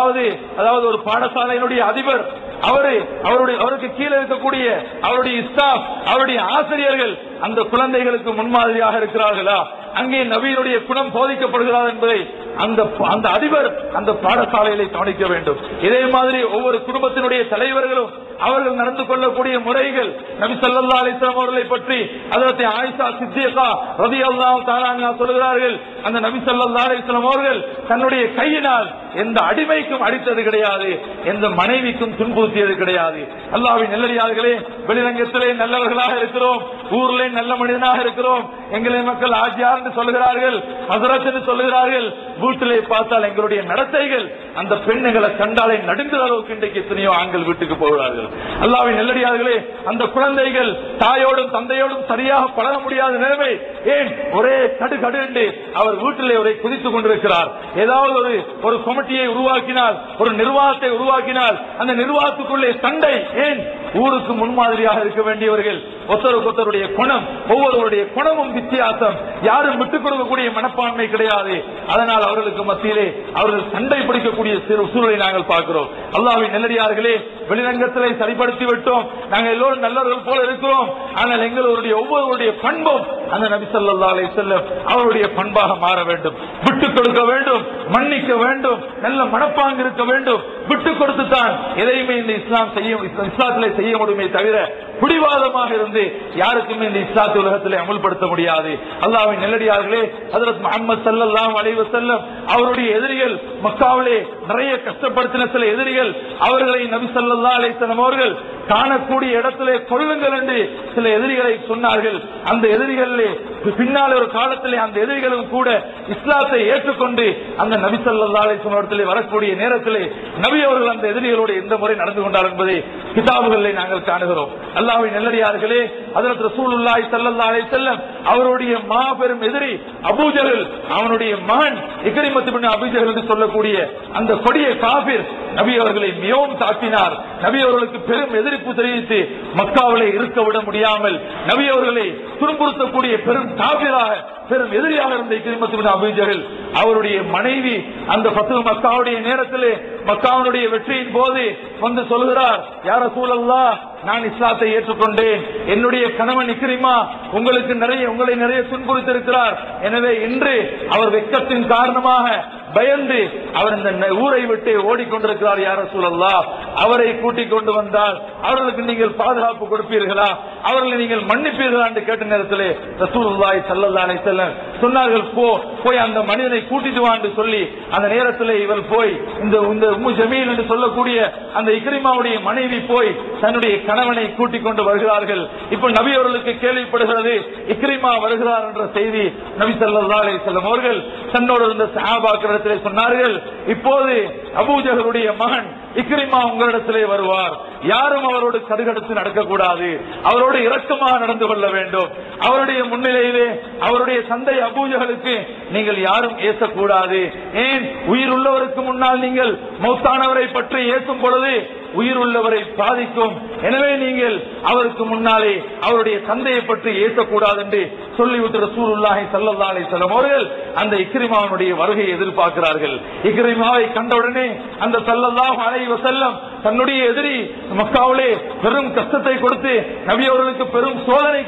அதாவது ஒரு பாடசாலையினுடைய அதிபர், அவருக்கு கீழே இருக்கக்கூடிய அவருடைய ஸ்டாஃப், அவருடைய ஆசிரியர்கள் அந்த குழந்தைகளுக்கு முன்மாதிரியாக இருக்கிறார்களா, அங்கே நபியினுடைய குணம் போதிக்கப்படுகிறார் என்பதை அந்த அதிபர் அந்த பாடசாலையிலே கவனிக்க வேண்டும். இதே மாதிரி ஒவ்வொரு குடும்பத்தினுடைய தலைவர்களும் அவர்கள் நடந்து கொள்ளக்கூடிய முறைகள், நபி ஸல்லல்லாஹு அலைஹி வஸல்லம் அவர்களை பற்றி ஹஜ்ரத் ஆயிஷா சித்திகா ரலியல்லாஹு தஆலா அன்ஹா சொல்கிறார்கள், அந்த நபி ஸல்லல்லாஹு அலைஹி வஸல்லம் அவர்கள் தன்னுடைய கையினால் எந்த அடிமைக்கும் அடித்தது கிடையாது, எந்த மனைவிக்கும் துன்புறுத்தியது கிடையாது. அல்லாஹ்வின் நல்லடியார்களே, வெளிரங்கத்திலே நல்லவர்களாக இருக்கிறோம், ஊரிலே நல்ல மனிதனாக இருக்கிறோம், எங்களை மக்கள் ஆஜியார் என்று சொல்லுகிறார்கள், ஹஜ்ரத் என்று சொல்லுகிறார்கள். வீட்டிலே பார்த்தால் எங்களுடைய நடத்தைகள் அந்த பெண்ணுகளை கண்டாலே நடுங்குற அளவுக்கு இன்றைக்கு எத்தனையோ ஆண்கள் வீட்டுக்கு போகிறார்கள். அல்லாஹ்வின் நல்லடியார்களே, அந்த குழந்தைகள் தாயோடும் தந்தையோடும் சரியாக பழக முடியாத நிலைமை. ஏன் ஒரே கடு என்று அவர் வீட்டிலே ஒரே குதித்துக் கொண்டிருக்கிறார். ஏதாவது ஒரு கமிட்டியை உருவாக்கினால், ஒரு நிர்வாகத்தை உருவாக்கினால் அந்த நிர்வாகத்துக்குள்ளே சண்டை. ஏன் ஊருக்கு முன்மாதிரியாக இருக்க வேண்டியவர்கள் ஒருத்தருடைய குணம், ஒவ்வொருவருடைய குணமும் வித்தியாசம், யாரும் விட்டுக் கொடுக்கக்கூடிய மனப்பான்மை கிடையாது. அதனால் அவர்களுக்கு மத்தியிலே அவர்கள் சண்டை பிடிக்கக்கூடிய சூழலை நாங்கள் பார்க்கிறோம். அல்லாஹ்வின் நல்லடியார்களே, வெளிரங்கத்திலே சரிப்படுத்தி விட்டோம், நாங்கள் எல்லோரும் நல்லவர்கள் போல இருக்கிறோம். ஆனால் எங்களுடைய ஒவ்வொருவருடைய பண்பும் அந்த நபி ஸல்லல்லாஹு அலைஹி வஸல்லம் அவருடைய பண்பாக மாற வேண்டும். விட்டுக் கொடுக்க வேண்டும், மன்னிக்க வேண்டும், நல்ல மனப்பாங்கு இருக்க வேண்டும். விட்டுக் கொடுத்துத்தான் எதையுமே இந்த இஸ்லாத்திலே செய்ய முடியுமே தவிர பிடிவாதமாக இருந்து யாருக்குமே இந்த இஸ்லாத்தை உலகத்திலே அமல்படுத்த முடியாது. அல்லாஹ்வின் நல்லடியார்களே, ஹஜ்ரத் முஹம்மது ஸல்லல்லாஹு அலைஹி வஸல்லம் அவருடைய எதிரிகள், மக்காவிலே நிறைய கஷ்டப்படுத்தின சில எதிரிகள், அவர்களை நபி ஸல்லல்லாஹு அலைஹி வஸல்லம் அவர்கள் காணக்கூடிய இடத்திலே கொள்ளுங்கள் என்று சில எதிரிகளை சொன்னார்கள். அந்த எதிரிகளிலே பின்னால் ஒரு காலத்திலே அந்த எதிரிகளும் கூட இஸ்லாத்தை ஏற்றுக்கொண்டு அந்த நபி ஸல்லல்லாஹு அலைஹி வஸல்லம் இடத்திலே வரக்கூடிய நேரத்திலே நபி அவர்கள் அந்த எதிரிகளோடு எந்த முறை நடந்து கொண்டார் என்பதை கிதாபுகளிலே நாங்கள் காணுகிறோம். அல்லாஹ்வின் நல்லடியார்களே, ஹஜ்ரத் ரசூலுல்லாஹி ஸல்லல்லாஹு அலைஹி வஸல்லம் அவருடைய மாபெரும் எதிரி அபூ ஜஹல், அவனுடைய மகன் இக்ரிமத் இப்னு அபூ ஜஹல் என்று சொல்லக்கூடிய அந்த கொடிய காபிர் நபி அவர்களை மிகவும் தாக்கினார். நபி அவர்களுக்கு பெரும் எதிர்ப்பு தெரிவித்து மக்காவிலே இருக்க விட முடியாமல் நபி அவர்களை துன்புறுத்தக்கூடிய பெரும் காபிராக, பெரும் எதிரியாக இருந்த இக்ரிமத் இப்னு அபூ ஜஹல் அவருடைய மனைவி அந்த ஃபத்ஹ் மக்காவுடைய நேரத்திலே, மக்காவுடைய வெற்றியின் போது வந்து சொல்கிறார், யா ரசூலல்லாஹ், நான் இஸ்லாத்தை ஏற்றுக்கொண்டேன், என்னுடைய கணவன் இக்ரிமா உங்களை நிறைய துன்புறுத்திருக்கிறார். எனவே இன்று அவர் வெட்கத்தின் காரணமாக பயந்து அவர் இந்த ஊரை விட்டு ஓடிக்கொண்டிருக்கிறார். யா ரசூலல்லாஹ், அவரை கூட்டிக் கொண்டு வந்தால் அவர்களுக்கு நீங்கள் பாதுகாப்பு கொடுப்பீர்களா, அவர்களை நீங்கள் மன்னிப்பீர்களா என்று கேட்ட நேரத்திலே ரசூலுல்லாஹி ஸல்லல்லாஹு அலைஹி வஸல்லம் சொன்னார்கள், போய் அந்த மனிதனை கூட்டிட்டு வா என்று சொல்லி அந்த நேரத்திலே இவர் போய் இந்த உம்மு ஜமீல் என்று சொல்லக்கூடிய அந்த இக்ரிமாவுடைய மனைவி போய் தன்னுடைய கணவனை கூட்டிக் கொண்டு வருகிறார்கள். இப்ப நபி அவர்களுக்கு கேள்விப்படுகிறது இக்ரிமா வருகிறார் என்ற செய்தி. நபி ஸல்லல்லாஹு அலைஹி வஸல்லம் அவர்கள் தன்னோடு இருந்த சஹாபாக்களிடத்திலே சொன்னார்கள், இப்போது அபூஜஹலுடைய மகன் இக்ரிமா உங்களிடத்திலே வருவார், யாரும் அவரோடு கடுகடுத்து நடக்கக்கூடாது, அவரோடு இரக்கமாக நடந்து கொள்ள வேண்டும். அவருடைய முன்னிலையிலே அவருடைய தந்தை அபூஜஹலுக்கு நீங்கள் யாரும் ஏசக்கூடாது. ஏன், உயிர் உள்ளவருக்கு முன்னால் நீங்கள் மௌத்தானவரை பற்றி ஏசும் பொழுது உயிர் உள்ளவரை பாதிக்கும். எனவே நீங்கள் அவருக்கு முன்னாலே அவருடைய தந்தையை பற்றி ஏசக்கூடாது என்று சொல்லிவிட்டு ரசூலுல்லாஹி ஸல்லல்லாஹு அலைஹி வஸல்லம் அவர்கள் அந்த இக்ரிமாவுடைய வருகையை எதிர்பார்க்கிறார்கள். இக்ரிமாவை கண்டவுடனே அந்த ஸல்லல்லாஹு அலைஹி வஸல்லம் தன்னுடைய எதிரி மக்காவிலே பெரும் கஷ்டத்தை கொடுத்து நபி அவர்களுக்கு பெரும்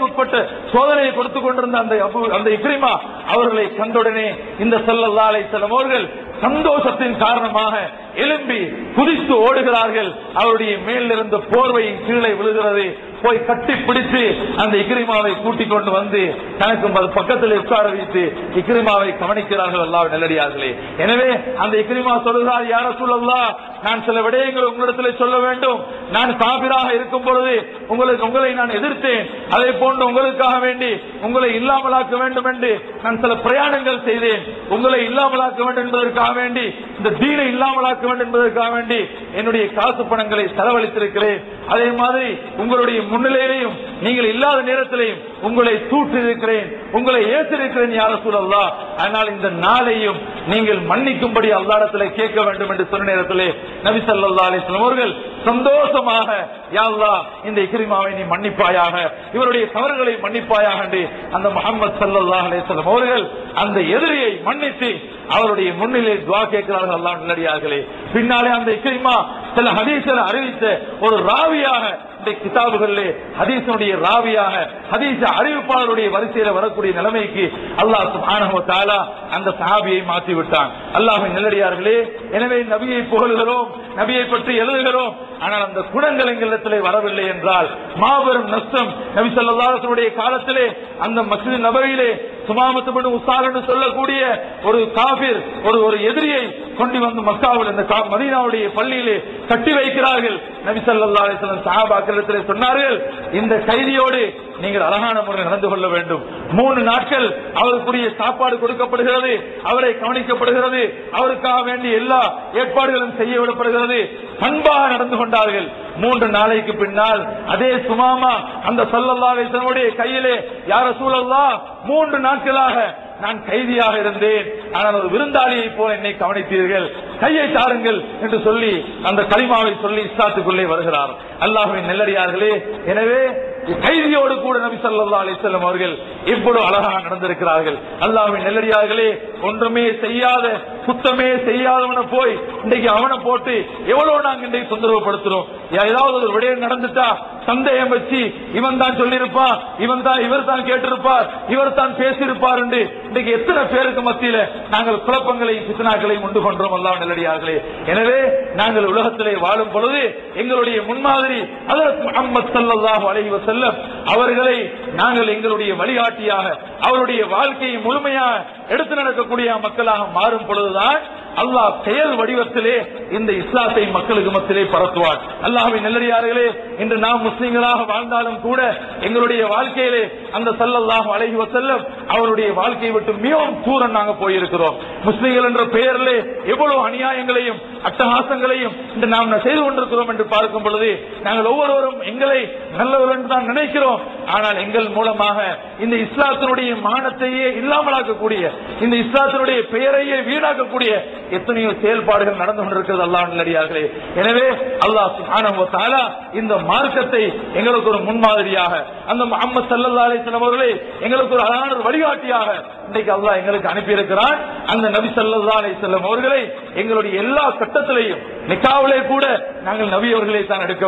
சோதனையை கொடுத்துக் கொண்டிருந்த அந்த இக்ரிமா அவர்களை கண்டவுடனே இந்த ஸல்லல்லாஹு அலைஹி வஸல்லம் அவர்கள் சந்தோஷத்தின் காரணமாக எழும்பி குதித்து ஓடுகிறார்கள். அவருடைய மேல் இருந்த போர்வையின் கீழே விழுகிறது. போய் கட்டி பிடித்து அந்த இக்ரிமாவை கூட்டிக் கொண்டு வந்து தனக்கு பக்கத்தில் உட்கார வைத்து இக்ரிமாவை கவனிக்கிறார்கள். அல்லாஹ்வின் நல்லடியார்களே, எனவே அந்த இக்ரிமா சொல்கிறார், யா ரசூலல்லாஹ், நான் சில விடயங்கள் உங்களிடத்தில் சொல்ல வேண்டும். நான் காபிராக இருக்கும் பொழுது உங்களை நான் எதிர்த்தேன். அதே போன்று உங்களுக்காக வேண்டி உங்களை இல்லாமலாக்க வேண்டும் என்று நான் சில பிரயாணங்கள் செய்தேன். உங்களை இல்லாமலாக்க வேண்டும் என்பதற்காக வேண்டி, இந்த தீனை இல்லாமலாக்க வேண்டும் என்பதற்காக வேண்டி என்னுடைய காசு பணங்களை செலவழித்திருக்கிறேன். அதே மாதிரி உங்களுடைய முன்னிலையிலையும் நீங்கள் இல்லாத நேரத்திலையும் உங்களை தூற்றிருக்கிறேன், உங்களை ஏற்றிருக்கிறேன் யா ரசூலல்லாஹ். ஆனால் இந்த நாளையும் நீங்கள் மன்னிக்கும்படி அல்லாஹ்விடத்திலே கேட்க வேண்டும் என்று சொன்ன நேரத்திலே நபி ஸல்லல்லாஹு அலைஹி வஸல்லம் அவர்கள் சந்தோஷமாக, யா அல்லாஹ், இந்த இக்ரிமாவை நீ மன்னிப்பாயாக, இவருடைய தவறுகளை மன்னிப்பாயாக என்று அந்த முஹம்மது ஸல்லல்லாஹு அலைஹி வஸல்லம் அவர்கள் அந்த எதிரியை மன்னித்து அவருடைய முன்னிலை துஆ கேட்கிறார்கள். அல்லாஹ்வின் நல்லடியார்களே, பின்னாலே அந்த இக்ரிமா சில ஹதீஸ்களை அறிவித்த ஒரு ராவியாக இந்த கிதாபுகளிலே ஹதீஸுடைய ராவியாக ஹதீஸ் அறிவிப்பாளருடைய வரிசையில் வரக்கூடிய நிலைமைக்கு அல்லாஹ் சுப்ஹானஹு வ தஆலா அந்த சஹாபியை மாற்றி விட்டான். அல்லாஹ்வின் நல்லடியார்களே, எனவே நபியை புகழுகிறோம், நபியை பற்றி எழுதுகிறோம், ஆனால் அந்த குணங்கள் எங்களிடத்திலே வரவில்லை என்றால் மாபெரும் நஷ்டம். நபி ஸல்லல்லாஹு அலைஹி வஸல்லம் காலத்திலே அந்த மஸ்ஜித் நபவியிலே சுமாமத் பின் உஸால் என்று சொல்லக்கூடிய ஒரு காபிர் ஒரு எதிரியை கொண்டு வந்து மக்காவில் இந்த மதீனாவுடைய பள்ளியிலே கட்டி வைக்கிறார்கள். நபி ஸல்லல்லாஹு அலைஹி வஸல்லம் சஹாபாக்களிடத்திலே சொன்னார்கள், இந்த கைதியோடு நீங்கள் அழகான முறையில் நடந்து கொள்ள வேண்டும். 3 நாட்கள் அவருக்குரிய சாப்பாடு கொடுக்கப்படுகிறது, அவரை கவனிக்கப்படுகிறது, அவருக்காக வேண்டிய எல்லா ஏற்பாடுகளும் செய்ய விடப்படுகிறது. அன்பாக நடந்து கொண்டார்கள். 3 நாளைக்கு பின்னால் அதே சுமாமா அந்த ஸல்லல்லாஹு அலைஹி வஸல்லம் கையிலே, யா ரசூலல்லாஹ், 3 நாட்களாக நான் கைதியாக இருந்தேன், ஆனால் ஒரு விருந்தாளியை போல என்னை கவனித்தீர்கள், கையை தாருங்கள் என்று சொல்லி அந்த கலிமாவை சொல்லி இஸ்லாத்துக்குள்ளே வருகிறார். அல்லாஹ்வின் நல்லடியார்களே, எனவே கைதியோடு கூட நபி ஸல்லல்லாஹு அலைஹி வஸல்லம் அவர்கள் இவ்வளவு அழகாக நடந்திருக்கிறார்கள். அல்லாஹ்வின் நல்லடியார்களே, ஒன்றுமே செய்யாத குத்தமே செய்யாதவனை போய் இன்றைக்கு அவனை போட்டு எவ்வளவு நாங்க இன்றைக்கு தொந்தரவு படுத்துறோம். ஏதாவது ஒரு விடயம் நடந்துட்டா சந்தேகம் வச்சு இவன் தான் சொல்லியிருப்பான், இவர் தான் கேட்டிருப்பார், இவர் தான் பேசியிருப்பார் என்று இன்றைக்கு எத்தனை பேருக்கு மத்தியில நாங்கள் குழப்பங்களையும் ஃபித்னாக்களையும் உண்டு கொண்டோம். அல்லாஹ் நல்லடியார்களே, எனவே நாங்கள் உலகத்திலே வாழும் பொழுது எங்களுடைய முன்மாதிரி ஹஜ்ரத் முஹம்மது ஸல்லல்லாஹு அலைஹி வஸல்லம் அவர்களை நாங்கள் எங்களுடைய வழிகாட்டியாக அவருடைய வாழ்க்கையை முழுமையாக எடுத்து நடக்கக்கூடிய மக்களாக மாறும் பொழுதுதான் அல்லாஹ் செயல் வடிவத்திலே இந்த இஸ்லாத்தை மக்களுக்கு மத்தியிலே பரத்துவார். அல்லாஹ்வின் நல்லடியார்களே, இன்று நாம் முஸ்லிம்களாக வாழ்ந்தாலும் கூட எங்களுடைய வாழ்க்கையிலே அந்த ஸல்லல்லாஹு அலைஹி வஸல்லம் அவருடைய வாழ்க்கையை விட்டு மிகவும் தூரம் நாங்கள் போயிருக்கிறோம். முஸ்லிம்கள் என்ற பெயரிலே எவ்வளவு அநியாயங்களையும் அட்டகாசங்களையும் இன்று நாம் செய்து கொண்டிருக்கிறோம் என்று பார்க்கும் பொழுது நாங்கள் ஒவ்வொருவரும் எங்களை நல்லவர்கள் என்று தான் நினைக்கிறோம். ஆனால் எங்கள் மூலமாக இந்த இஸ்லாத்தினுடைய மானத்தையே இல்லாமலாக்கக்கூடிய, இந்த இஸ்லாத்தினுடைய பெயரையே வீணாக்கக்கூடிய எத்தனையோ செயல்பாடுகள் நடந்து கொண்டிருக்கிறது. அல்லாஹ்வின் நல்லடியார்களே, எனவே அல்லாஹ் சுப்ஹானஹு வ தஆலா இந்த மார்க்கத்தை எங்களுக்கு ஒரு முன்மாதிரியாக, அந்த முஹம்மது ஸல்லல்லாஹு அலைஹி வஸல்லம் அவர்களை எங்களுக்கு ஒரு அழகான ஒரு வழிகாட்டியாக இன்றைக்கு அல்லாஹ் எங்களுக்கு அனுப்பியிருக்கிறான். அந்த நபி ஸல்லல்லாஹு அலைஹி வஸல்லம் அவர்களை எங்களுடைய எல்லா கட்டத்திலையும் நிக்காவிலே கூட நாங்கள் நபி அவர்களை தான் எடுக்க வேண்டும்.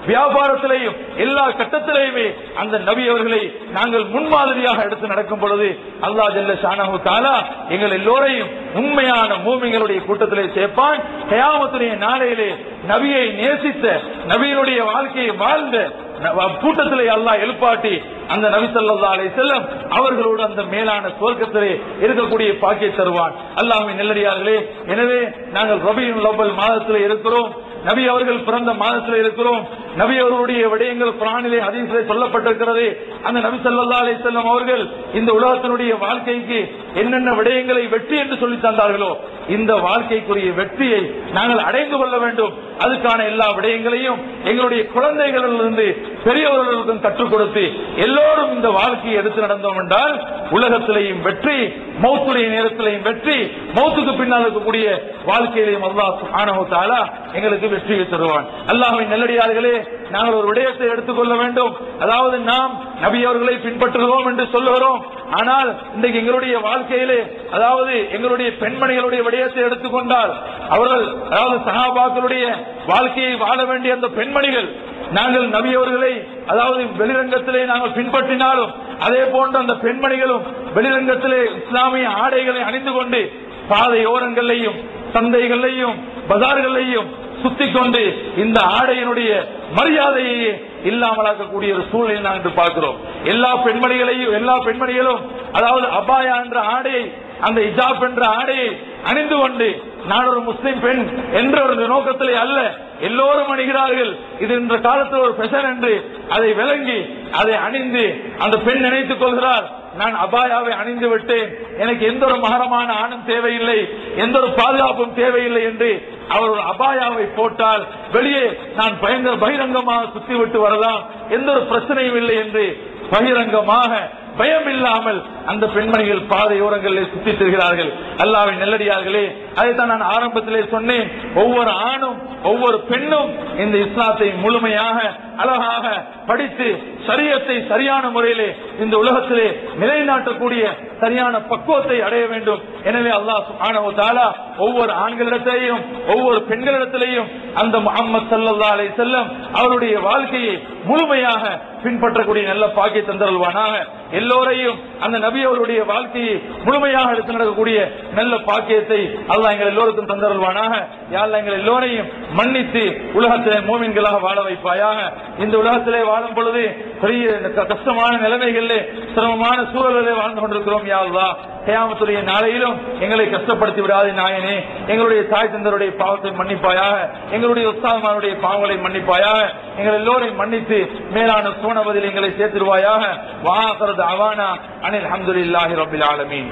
வியாபாரத்திலேயும் எல்லா கட்டத்திலேயுமே அந்த நபி அவர்களை நாங்கள் முன்மாதிரியாக எடுத்து நடக்கும் பொழுது அல்லாஹ் ஜல்ல ஷானஹு தஆலா எங்கள் எல்லோரையும் உண்மையான மூமின்களுடைய கூட்டத்திலே சேர்ப்பான். கியாமத்துடைய நாளையிலே நபியை நேசித்த நபியினுடைய வாழ்க்கையை வாழ்ந்த கூட்டத்திலே அல்லாஹ் எழுப்பாட்டி அந்த நபி ஸல்லல்லாஹு அலைஹி வஸல்லம் அவர்களோடு அந்த மேலான சுவர்க்கத்திலே இருக்கக்கூடிய பாக்கியை தருவான். அல்லாஹ்வின் நல்லடியார்களே, எனவே நாங்கள் ரபியுல் அவ்வல் மாதத்திலே இருக்கிறோம். நபி அவர்கள் பிறந்த மாதத்தில் இருக்கிறோம். நபி அவர்களுடைய விடயங்கள் குர்ஆனிலே ஹதீஸிலே சொல்லப்பட்டிருக்கிறது. அந்த நபி ஸல்லல்லாஹு அலைஹி வஸல்லம் அவர்கள் இந்த உலகத்தினுடைய வாழ்க்கைக்கு என்னென்ன விடயங்களை வெற்றி என்று சொல்லி தந்தார்களோ இந்த வாழ்க்கைக்குரிய வெற்றியை நாங்கள் அடைந்து கொள்ள வேண்டும். அதுக்கான எல்லா விடயங்களையும் எங்களுடைய குழந்தைகளிலிருந்து பெரியவர்களுக்கும் கற்றுக் கொடுத்து எல்லோரும் இந்த வாழ்க்கையை எடுத்து நடந்தோம் என்றால் உலகத்திலேயும் வெற்றி, மௌத்துடைய நேரத்திலேயும் வெற்றி, மௌத்துக்கு பின்னால் இருக்கக்கூடிய வாழ்க்கையிலேயும் அல்லாஹ் சுப்ஹானஹு வ தஆலா எங்களுக்கு வெற்றியை தருவான். அல்லாஹ்வின் நல்லடியார்களே, நாங்கள் ஒரு விடயத்தை எடுத்துக்கொள்ள வேண்டும். அதாவது நாம் நபி அவர்களை பின்பற்றுகிறோம் என்று சொல்லுகிறோம். ஆனால் இன்றைக்கு எங்களுடைய வாழ்க்கையிலே அதாவது எங்களுடைய பெண்மணிகளுடைய விடயத்தை எடுத்துக்கொண்டால் அவர்கள் அதாவது சஹாபாக்களுடைய வாழ்க்கையை வாழ வேண்டிய அந்த பெண்மணிகள் நாங்கள் நபி அவர்களை அதாவது வெளிரங்கத்திலே நாங்கள் பின்பற்றினாலும் அதே போன்று அந்த பெண்மணிகளும் வெளிரங்கத்திலே இஸ்லாமிய ஆடைகளை அணிந்து கொண்டு பாதையோரங்களையும் சந்தைகளையும் பஜார்களையும் சுத்திக் கொண்டு இந்த ஆடையினுடைய மரியாதையை இல்லாமலாக்கக்கூடிய ஒரு சூழ்நிலை நாங்கள் பார்க்கிறோம். எல்லா பெண்மணிகளும் அதாவது அபாயா என்ற ஆடையை, அந்த ஹிஜாப் என்ற ஆடையை அணிந்து கொண்டு நான் ஒரு முஸ்லிம் பெண் என்ற ஒரு நோக்கத்திலே அல்ல, எல்லோரும் அணிகிறார்கள், இது இன்ற காலத்தில் ஒரு ஃபேஷன் என்று அதை விளங்கி அதை அணிந்து அந்த பெண் நினைத்துக் கொள்கிறார், நான் அபாயாவை அணிந்து விட்டேன், எனக்கு எந்த ஒரு மகரமான ஆணும் தேவையில்லை, எந்த ஒரு பாதுகாப்பும் தேவையில்லை என்று அவர் ஒரு அபாயாவை போட்டால் வெளியே நான் பகிரங்கமாக சுத்திவிட்டு வரலாம், எந்த ஒரு பிரச்சனையும் இல்லை என்று பகிரங்கமாக பயம் இல்லாமல் அந்த பெண்மணிகள் பாதையோரங்களில் சுற்றித் திரிகிறார்கள். அல்லாஹ்வின் நல்லடியார்களே, அதைத்தான் நான் ஆரம்பத்திலே சொன்னேன். ஒவ்வொரு ஆணும் ஒவ்வொரு பெண்ணும் இந்த இஸ்லாத்தை முழுமையாக அழகாக படித்து ஷரியத்தை சரியான முறையிலே இந்த உலகத்திலே நிலைநாட்டக்கூடிய சரியான பக்குவத்தை அடைய வேண்டும். எனவே அல்லாஹ் சுப்ஹானஹு வ தஆலா ஒவ்வொரு ஆண்களிடத்திலேயும் ஒவ்வொரு பெண்களிடத்திலேயும் அந்த முஹம்மது ஸல்லல்லாஹு அலைஹி வஸல்லம் அவருடைய வாழ்க்கையை முழுமையாக பின்பற்றக்கூடிய நல்ல பாக்கியை தந்தருள்வானாக. எல்லோரையும் அந்த நபி அவருடைய வாழ்க்கையை முழுமையாக எடுத்து நடக்கக்கூடிய நல்ல பாக்கியத்தை அல்லாஹ் எங்கள் எல்லோருக்கும் தந்தருள்வானாக. யா அல்லாஹ் எங்கள் எல்லோரையும் மன்னித்து உலகத்திலே மூமின்களாக வாழ வைப்பாயாக. இந்த உலகத்திலே வாழும் பொழுது பெரிய கஷ்டமான நிலைமைகளிலே சிரமமான சூழலிலே வாழ்ந்து கொண்டிருக்கிறோம். யா அல்லாஹ் கியாமத்துடைய நாளையிலும் எங்களை கஷ்டப்படுத்தி விடாதே நாயனே. எங்களுடைய தாய் தந்தருடைய பாவத்தை மன்னிப்பாயாக, எங்களுடைய உஸ்தாதுமாருடைய பாவங்களை மன்னிப்பாயாக, எங்கள் எல்லோரையும் மன்னித்து மேலான சோனவதில் எங்களை சேர்த்திருவாயாக. வாஹிரு தஅவானா அனில் ஹம்துலில்லாஹி ரப்பில் ஆலமீன்.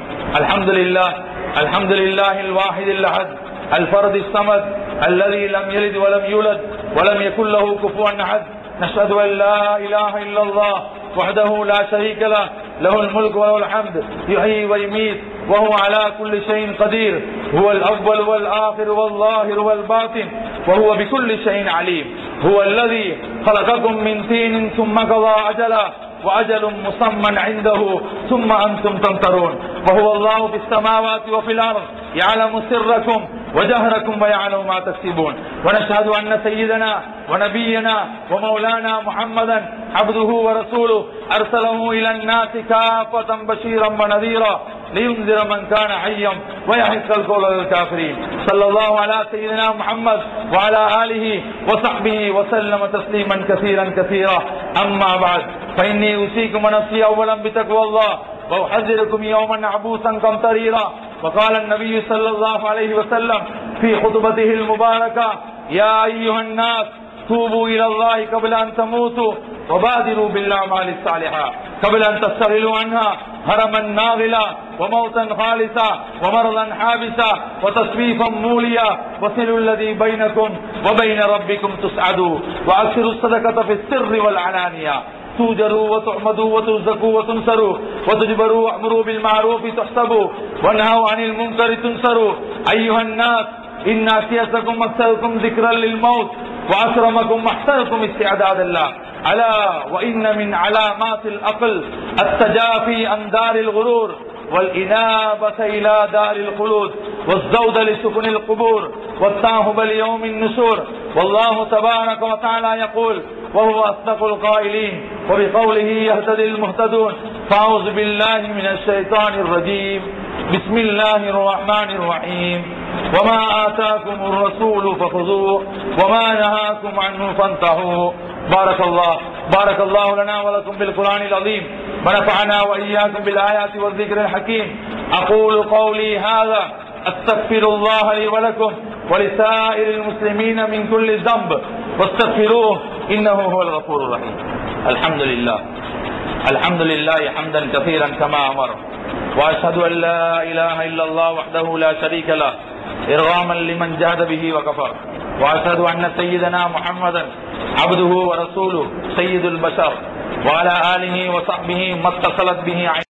அல்ஹம்துலில்லாஹில் வாஹிதில் அஹத் الفرد الصمد الذي لم يلد ولم يولد ولم يكن له كفوا احد. نشهد ان لا اله الا الله وحده لا شريك له له الملك وله الحمد يحيي ويميت وهو على كل شيء قدير. هو الأول والآخر والظاهر والباطن وهو بكل شيء عليم. هو الذي خلقكم من طين ثم قضى أجلا وأجل مسمى عنده ثم أنتم تمترون. وهو الله في السماوات وفي الأرض يعلم سركم وجهركم ويعلم ما تكسبون. ونشهد أن سيدنا ونبينا ومولانا محمدا عبده ورسوله أرسله إلى الناس كافة بشيرا ونذيرا لينذر من كان حيا ويحق القول للكافرين. صلى الله على سيدنا محمد وعلى آله وصحبه وسلم تسليما كثيرا كثيرا. أما بعد فإني أوصيكم ونفسي أولا بتقوى الله وأحذركم يوما عبوسا قمطريرا. وقال النبي صلى الله عليه وسلم في خطبته المباركة: يا أيها الناس توبوا إلى الله قبل أن تموتوا وبادروا بالأعمال الصالحة قبل أن تستغلوا عنها هرما ناغلا وموتا خالصا ومرضا حابسا وتصويفا موليا وصلوا الذي بينكم وبين ربكم تسعدوا وأكثروا الصدقة في السر والعلانية توجروا وتحمدوا وترزقوا وتنصروا وتجبروا وأمروا بالمعروف تحسبوا وانهوا عن المنكر تنصروا. أيها الناس إن أسيسكم أكثركم ذكرا للموت وأكرمكم أحسنكم استعدادا له. ألا وإن من علامات العقل التجافي عن دار الغرور والإنابة إلى دار الخلود والزود لسكن القبور والتاهب ليوم النشور والله تبارك وتعالى يقول وهو أصدق القائلين وبقوله يهتدي المهتدون فأعوذ بالله من الشيطان الرجيم بسم الله الرحمن الرحيم وما آتاكم الرسول فخذوه وما نهاكم عنه فانتهوا بارك الله لنا ولكم بالقرآن العظيم ونفعنا وإياكم بالآيات والذكر الحكيم أقول قولي هذا أستغفر الله لي ولكم ولسائر المسلمين من كل ذنب واستغفروه إنه هو الغفور الرحيم. الحمد لله حمدا كثيرا كما أمر وأشهد أن لا إله إلا الله وحده لا شريك له إرغاما لمن جاد به وكفر وأشهد أن سيدنا محمدا عبده ورسوله سيد البشر وعلى آله وصحبه ما اتصلت به